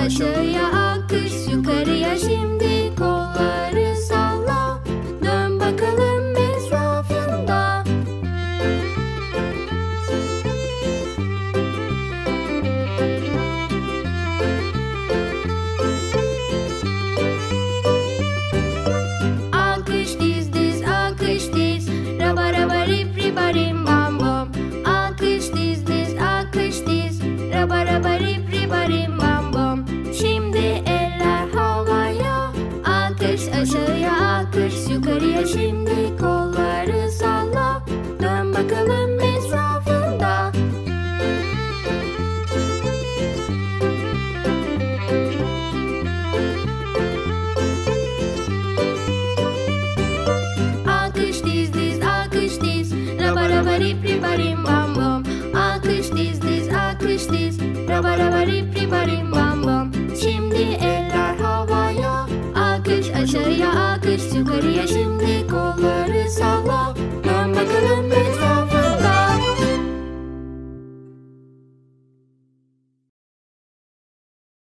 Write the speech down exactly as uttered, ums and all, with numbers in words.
aşağıya, alkış yukarıya. Şimdi kolları salla, dön bakalım etrafında. Alkış diz diz, alkış diz, raba raba rip riba rim bam bom. Alkış diz diz, alkış diz, raba raba rip riba rim bam bom. Şimdi eller havaya, alkış aşağıya, alkış yukarıya. Şimdi kolları salla, dön bakalım etrafında. Alkış diz diz, alkış diz, raba raba rip riba rim bam bom. Alkış diz diz, alkış diz, raba raba rip riba rim bam bom. Şimdi eller havaya, alkış aşağıya,